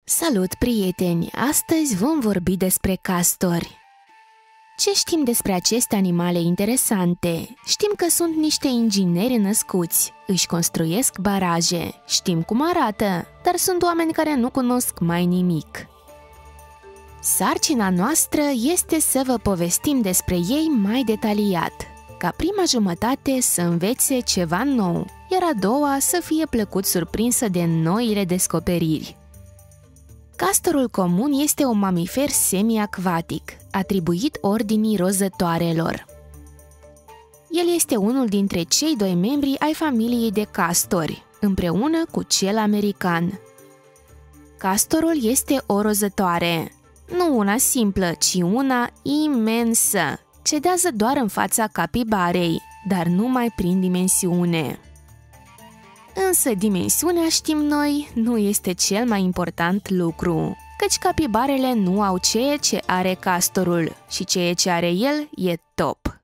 Salut, prieteni! Astăzi vom vorbi despre castori. Ce știm despre aceste animale interesante? Știm că sunt niște ingineri născuți, își construiesc baraje, știm cum arată, dar sunt oameni care nu cunosc mai nimic. Sarcina noastră este să vă povestim despre ei mai detaliat, ca prima jumătate să învețe ceva nou, iar a doua să fie plăcut surprinsă de noile descoperiri. Castorul comun este un mamifer semi-acvatic, atribuit ordinii rozătoarelor. El este unul dintre cei doi membri ai familiei de castori, împreună cu cel american. Castorul este o rozătoare, nu una simplă, ci una imensă. Cedează doar în fața capibarei, dar numai prin dimensiune. Însă dimensiunea, știm noi, nu este cel mai important lucru, căci capibarele nu au ceea ce are castorul și ceea ce are el e top.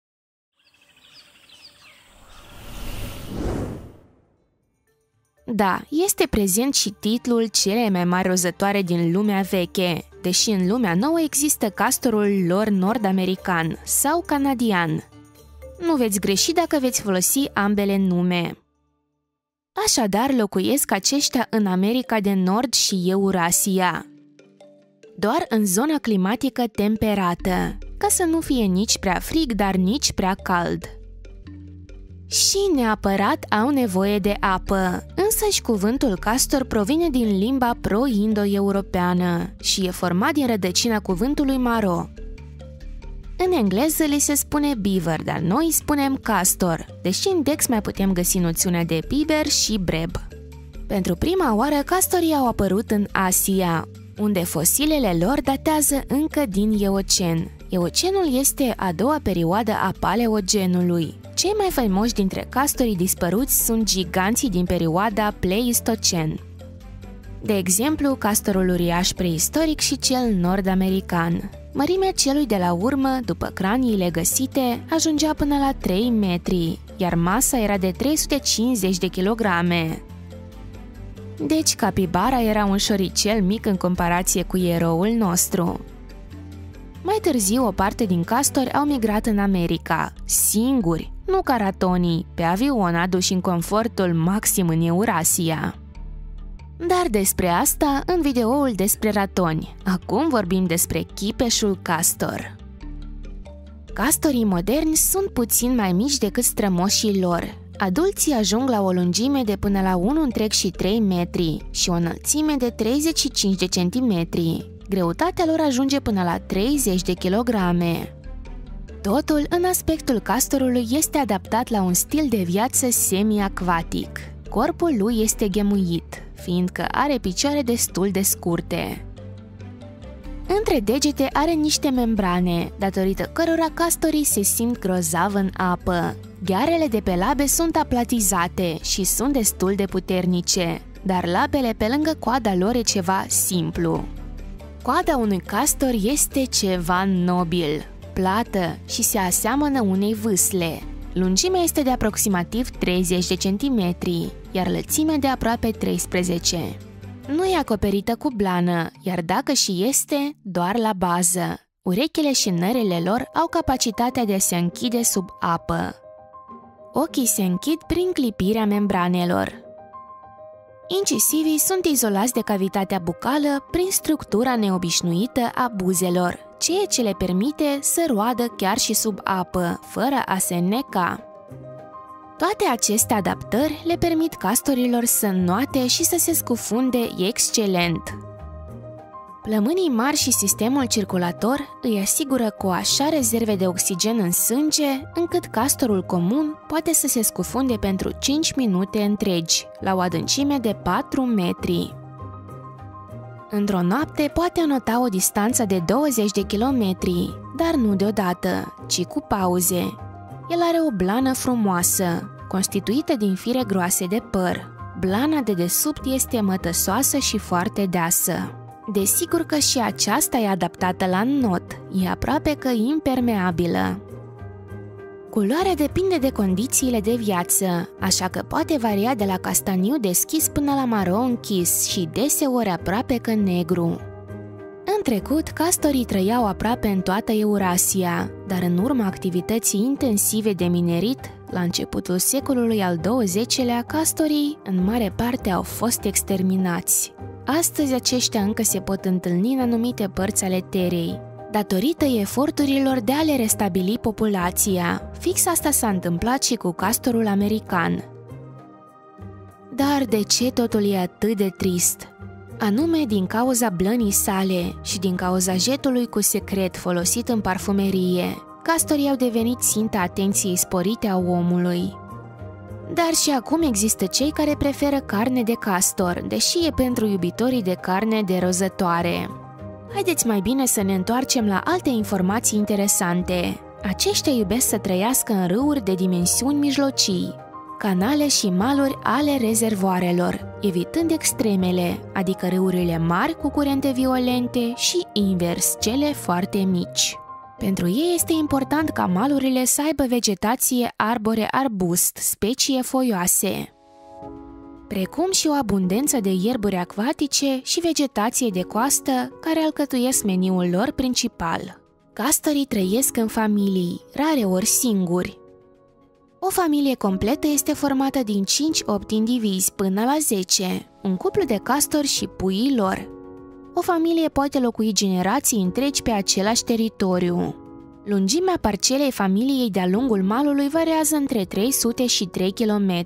Da, este prezent și titlul cele mai mari rozătoare din lumea veche, deși în lumea nouă există castorul lor nord-american sau canadian. Nu veți greși dacă veți folosi ambele nume. Așadar, locuiesc aceștia în America de Nord și Eurasia, doar în zona climatică temperată, ca să nu fie nici prea frig, dar nici prea cald. Și neapărat au nevoie de apă, însăși cuvântul castor provine din limba pro-indo-europeană și e format din rădăcina cuvântului maro. În engleză li se spune beaver, dar noi spunem castor, deși în Dex mai putem găsi noțiunea de biber și breb. Pentru prima oară, castorii au apărut în Asia, unde fosilele lor datează încă din Eocen. Eocenul este a doua perioadă a Paleogenului. Cei mai faimoși dintre castorii dispăruți sunt giganții din perioada Pleistocen. De exemplu, castorul uriaș preistoric și cel nord-american. Mărimea celui de la urmă, după craniile găsite, ajungea până la 3 metri, iar masa era de 350 de kilograme. Deci capibara era un șoricel mic în comparație cu eroul nostru. Mai târziu, o parte din castori au migrat în America, singuri, nu ca ratonii, pe avion aduși în confortul maxim în Eurasia. Dar despre asta în videoul despre ratoni. Acum vorbim despre chipeșul castor. Castorii moderni sunt puțin mai mici decât strămoșii lor. Adulții ajung la o lungime de până la 1,3 metri și o înălțime de 35 de centimetri. Greutatea lor ajunge până la 30 de kilograme. Totul în aspectul castorului este adaptat la un stil de viață semi-acvatic. Corpul lui este ghemuit, fiindcă are picioare destul de scurte. Între degete are niște membrane, datorită cărora castorii se simt grozav în apă. Ghearele de pe labe sunt aplatizate și sunt destul de puternice, dar labele pe lângă coada lor e ceva simplu. Coada unui castor este ceva nobil, plată și se aseamănă unei vâsle. Lungimea este de aproximativ 30 de centimetri, iar lățimea de aproape 13. Nu e acoperită cu blană, iar dacă și este, doar la bază. Urechile și nărele lor au capacitatea de a se închide sub apă. Ochii se închid prin clipirea membranelor. Incisivii sunt izolați de cavitatea bucală prin structura neobișnuită a buzelor, ceea ce le permite să roadă chiar și sub apă, fără a se neca. Toate aceste adaptări le permit castorilor să înnoate și să se scufunde excelent. Plămânii mari și sistemul circulator îi asigură cu așa rezerve de oxigen în sânge, încât castorul comun poate să se scufunde pentru 5 minute întregi, la o adâncime de 4 metri. Într-o noapte poate înota o distanță de 20 de kilometri, dar nu deodată, ci cu pauze. El are o blană frumoasă, constituită din fire groase de păr. Blana de desubt este mătăsoasă și foarte deasă. Desigur că și aceasta e adaptată la înnot, e aproape că impermeabilă. Culoarea depinde de condițiile de viață, așa că poate varia de la castaniu deschis până la maro închis și deseori aproape că negru. În trecut, castorii trăiau aproape în toată Eurasia, dar în urma activității intensive de minerit, la începutul secolului al XX-lea, castorii, în mare parte, au fost exterminați. Astăzi aceștia încă se pot întâlni în anumite părți ale Terei, datorită eforturilor de a le restabili populația. Fix asta s-a întâmplat și cu castorul american. Dar de ce totul e atât de trist? Anume din cauza blănii sale și din cauza jetului cu secret folosit în parfumerie, castorii au devenit ținta atenției sporite a omului. Dar și acum există cei care preferă carne de castor, deși e pentru iubitorii de carne de rozătoare. Haideți mai bine să ne întoarcem la alte informații interesante. Aceștia iubesc să trăiască în râuri de dimensiuni mijlocii, canale și maluri ale rezervoarelor, evitând extremele, adică râurile mari cu curente violente și invers, cele foarte mici. Pentru ei este important ca malurile să aibă vegetație arbore-arbust, specii foioase, precum și o abundență de ierburi acvatice și vegetație de coastă care alcătuiesc meniul lor principal. Castorii trăiesc în familii, rareori singuri. O familie completă este formată din 5-8 indivizi până la 10, un cuplu de castori și puii lor. O familie poate locui generații întregi pe același teritoriu. Lungimea parcelei familiei de-a lungul malului variază între 300 și 3 km.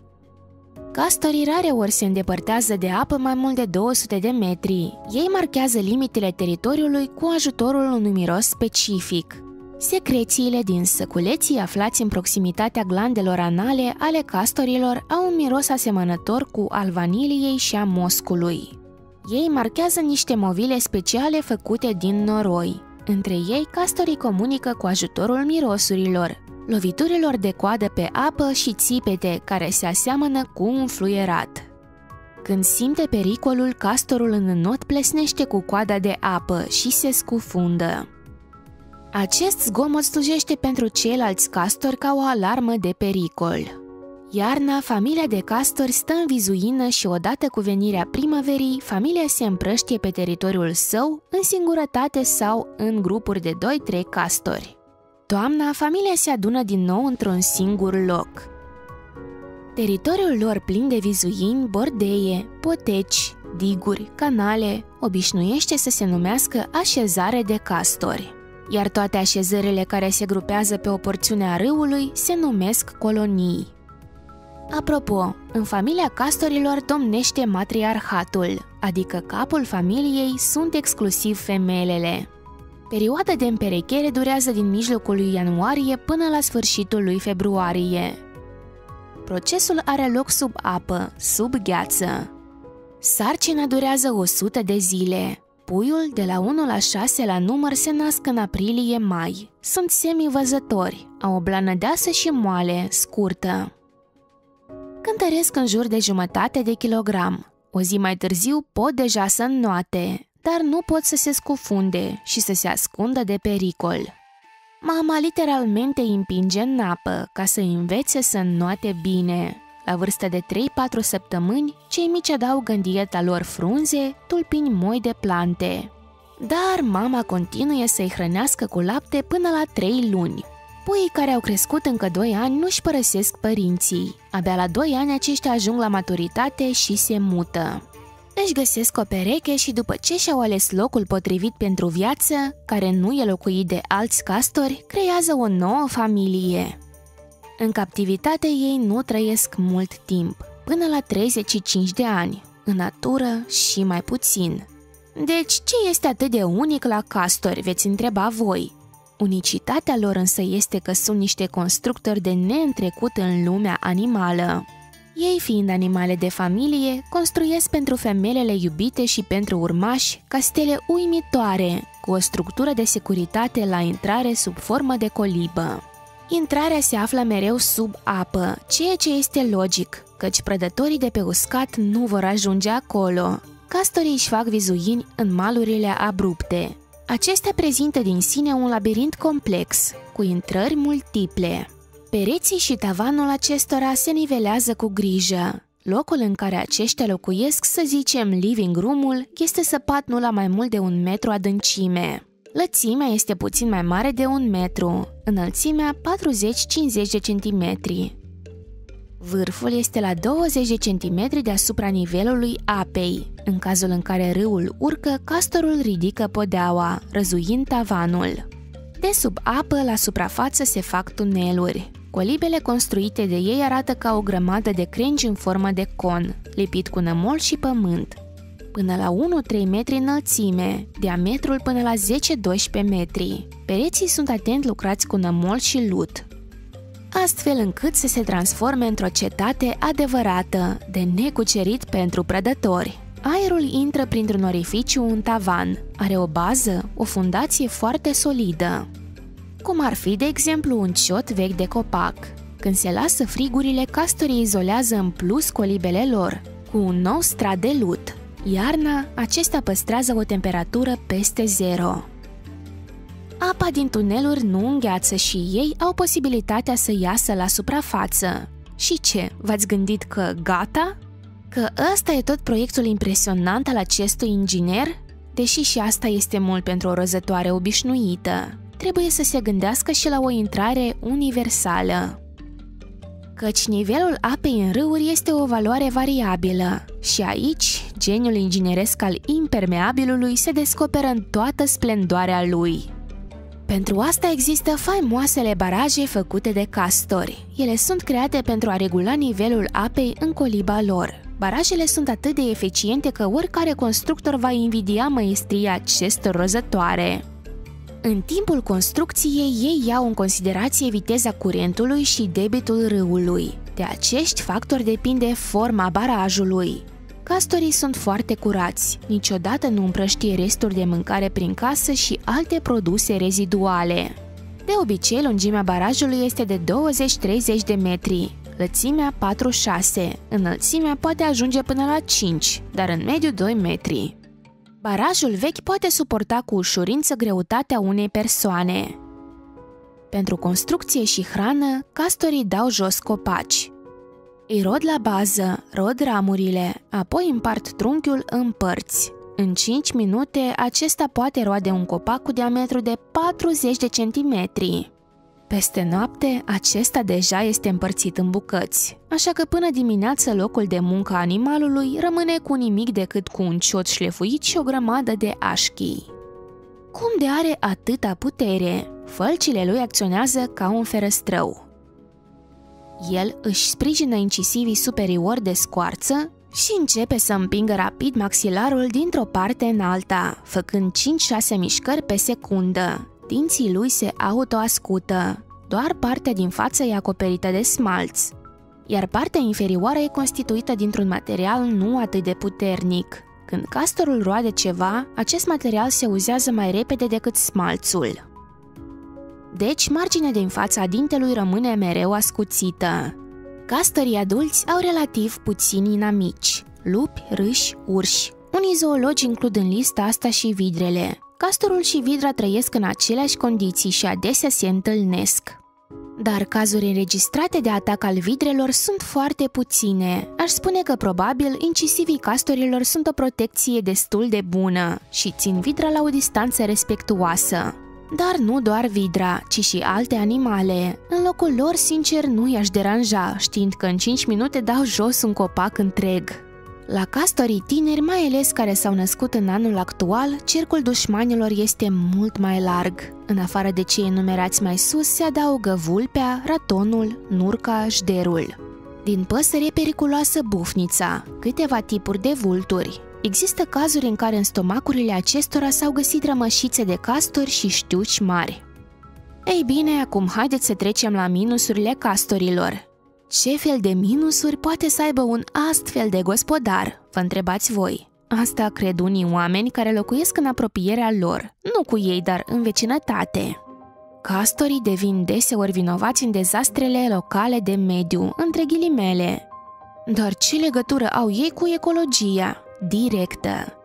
Castorii rareori se îndepărtează de apă mai mult de 200 de metri. Ei marchează limitele teritoriului cu ajutorul unui miros specific. Secrețiile din săculeții aflați în proximitatea glandelor anale ale castorilor au un miros asemănător cu al vaniliei și a moscului. Ei marchează niște movile speciale făcute din noroi. Între ei, castorii comunică cu ajutorul mirosurilor, loviturilor de coadă pe apă și țipete care se aseamănă cu un fluierat. Când simte pericolul, castorul în înot plesnește cu coada de apă și se scufundă. Acest zgomot slujește pentru ceilalți castori ca o alarmă de pericol. Iarna, familia de castori stă în vizuină și odată cu venirea primăverii, familia se împrăștie pe teritoriul său, în singurătate sau în grupuri de 2-3 castori. Toamna, familia se adună din nou într-un singur loc. Teritoriul lor plin de vizuini, bordeie, poteci, diguri, canale, obișnuiește să se numească așezare de castori, iar toate așezările care se grupează pe o porțiune a râului se numesc colonii. Apropo, în familia castorilor domnește matriarhatul, adică capul familiei sunt exclusiv femelele. Perioada de împerechere durează din mijlocul lui ianuarie până la sfârșitul lui februarie. Procesul are loc sub apă, sub gheață. Sarcina durează 100 de zile. Puiul de la 1 la 6 la număr se nasc în aprilie-mai. Sunt semivăzători, au o blană deasă și moale, scurtă. Cântăresc în jur de jumătate de kilogram. O zi mai târziu pot deja să înnoate, dar nu pot să se scufunde și să se ascundă de pericol. Mama literalmente îi împinge în apă ca să îi învețe să înnoate bine. La vârstă de 3-4 săptămâni, cei mici adaugă în dieta lor frunze, tulpini moi de plante. Dar mama continuă să-i hrănească cu lapte până la 3 luni. Puii care au crescut încă 2 ani nu-și părăsesc părinții. Abia la 2 ani aceștia ajung la maturitate și se mută. Își găsesc o pereche și după ce și-au ales locul potrivit pentru viață, care nu e locuit de alți castori, creează o nouă familie. În captivitate ei nu trăiesc mult timp, până la 35 de ani, în natură și mai puțin. Deci, ce este atât de unic la castori, veți întreba voi? Unicitatea lor însă este că sunt niște constructori de neîntrecut în lumea animală. Ei, fiind animale de familie, construiesc pentru femelele iubite și pentru urmași castele uimitoare, cu o structură de securitate la intrare sub formă de colibă. Intrarea se află mereu sub apă, ceea ce este logic, căci prădătorii de pe uscat nu vor ajunge acolo. Castorii își fac vizuini în malurile abrupte. Acestea prezintă din sine un labirint complex, cu intrări multiple. Pereții și tavanul acestora se nivelează cu grijă. Locul în care aceștia locuiesc, să zicem living room-ul, este săpat nu la mai mult de 1 metru adâncime. Lățimea este puțin mai mare de 1 metru, înălțimea 40-50 de centimetri. Vârful este la 20 de centimetri deasupra nivelului apei. În cazul în care râul urcă, castorul ridică podeaua, răzuind tavanul. De sub apă, la suprafață, se fac tuneluri. Colibele construite de ei arată ca o grămadă de crengi în formă de con, lipit cu nămol și pământ. Până la 1-3 metri înălțime, diametrul până la 10-12 metri. Pereții sunt atent lucrați cu nămol și lut, astfel încât să se transforme într-o cetate adevărată, de necucerit pentru prădători. Aerul intră printr-un orificiu în tavan, are o bază, o fundație foarte solidă, cum ar fi, de exemplu, un ciot vechi de copac. Când se lasă frigurile, castorii izolează în plus colibele lor, cu un nou strat de lut. Iarna, acestea păstrează o temperatură peste 0. Apa din tuneluri nu îngheață și ei au posibilitatea să iasă la suprafață. Și ce, v-ați gândit că gata? Că ăsta e tot proiectul impresionant al acestui inginer? Deși și asta este mult pentru o rozătoare obișnuită, trebuie să se gândească și la o intrare universală. Căci nivelul apei în râuri este o valoare variabilă și aici geniul ingineresc al impermeabilului se descoperă în toată splendoarea lui. Pentru asta există faimoasele baraje făcute de castori. Ele sunt create pentru a regula nivelul apei în coliba lor. Barajele sunt atât de eficiente că oricare constructor va invidia măestria acestor rozătoare. În timpul construcției, ei iau în considerație viteza curentului și debitul râului. De acești factori depinde forma barajului. Castorii sunt foarte curați, niciodată nu împrăștie resturi de mâncare prin casă și alte produse reziduale. De obicei, lungimea barajului este de 20-30 de metri, lățimea 4-6, înălțimea poate ajunge până la 5, dar în mediu 2 metri. Barajul vechi poate suporta cu ușurință greutatea unei persoane. Pentru construcție și hrană, castorii dau jos copaci. Îi rod la bază, rod ramurile, apoi împart trunchiul în părți. În 5 minute, acesta poate roade un copac cu diametru de 40 de centimetri. Peste noapte, acesta deja este împărțit în bucăți, așa că până dimineață locul de muncă a animalului rămâne cu nimic decât cu un ciot șlefuit și o grămadă de așchii. Cum de are atâta putere? Fălcile lui acționează ca un ferăstrău. El își sprijină incisivii superiori de scoarță și începe să împingă rapid maxilarul dintr-o parte în alta, făcând 5-6 mișcări pe secundă. Dinții lui se autoascută. Doar partea din față e acoperită de smalț, iar partea inferioară e constituită dintr-un material nu atât de puternic. Când castorul roade ceva, acest material se uzează mai repede decât smalțul. Deci, marginea din fața dintelui rămâne mereu ascuțită. Castorii adulți au relativ puțini inamici: lupi, râși, urși. Unii zoologi includ în lista asta și vidrele. Castorul și vidra trăiesc în aceleași condiții și adesea se întâlnesc. Dar cazuri înregistrate de atac al vidrelor sunt foarte puține. Aș spune că probabil incisivii castorilor sunt o protecție destul de bună și țin vidra la o distanță respectuoasă. Dar nu doar vidra, ci și alte animale. În locul lor, sincer, nu i-aș deranja, știind că în 5 minute dau jos un copac întreg. La castorii tineri, mai ales care s-au născut în anul actual, cercul dușmanilor este mult mai larg. În afară de cei enumerați mai sus, se adaugă vulpea, ratonul, nurca, jderul. Din păsări e periculoasă bufnița, câteva tipuri de vulturi. Există cazuri în care în stomacurile acestora s-au găsit rămășițe de castori și știuci mari. Ei bine, acum haideți să trecem la minusurile castorilor. Ce fel de minusuri poate să aibă un astfel de gospodar? Vă întrebați voi. Asta cred unii oameni care locuiesc în apropierea lor, nu cu ei, dar în vecinătate. Castorii devin deseori vinovați în dezastrele locale de mediu, între ghilimele. Dar ce legătură au ei cu ecologia? Directă.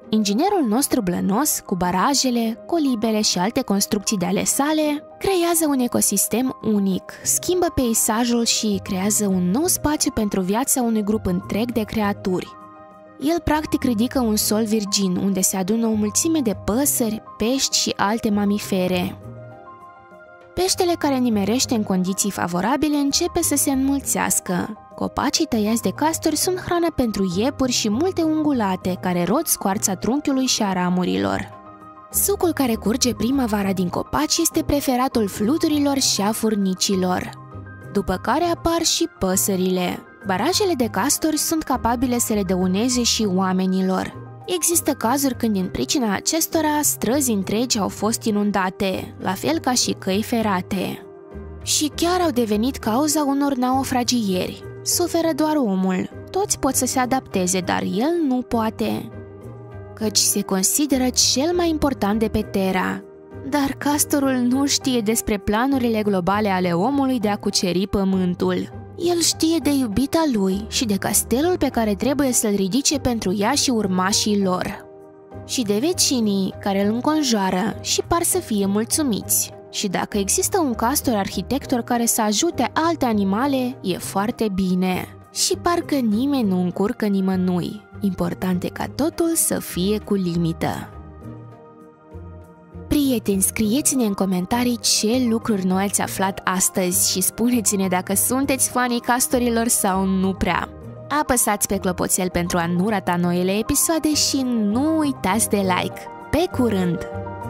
Inginerul nostru blănos, cu barajele, colibele și alte construcții de ale sale, creează un ecosistem unic, schimbă peisajul și creează un nou spațiu pentru viața unui grup întreg de creaturi. El practic ridică un sol virgin, unde se adună o mulțime de păsări, pești și alte mamifere. Peștele care nimerește în condiții favorabile începe să se înmulțească. Copacii tăiați de castori sunt hrană pentru iepuri și multe ungulate care rod scoarța trunchiului și a ramurilor. Sucul care curge primăvara din copaci este preferatul fluturilor și a furnicilor. După care apar și păsările. Barajele de castori sunt capabile să le dăuneze și oamenilor. Există cazuri când din pricina acestora străzi întregi au fost inundate, la fel ca și căi ferate. Și chiar au devenit cauza unor naufragieri. Suferă doar omul. Toți pot să se adapteze, dar el nu poate. Căci se consideră cel mai important de pe Terra. Dar castorul nu știe despre planurile globale ale omului de a cuceri pământul. El știe de iubita lui și de castelul pe care trebuie să-l ridice pentru ea și urmașii lor. Și de vecinii care îl înconjoară și par să fie mulțumiți. Și dacă există un castor arhitector care să ajute alte animale, e foarte bine. Și parcă nimeni nu încurcă nimănui. Important e ca totul să fie cu limită. Prieteni, scrieți-ne în comentarii ce lucruri noi ați aflat astăzi și spuneți-ne dacă sunteți fanii castorilor sau nu prea. Apăsați pe clopoțel pentru a nu rata noile episoade și nu uitați de like. Pe curând!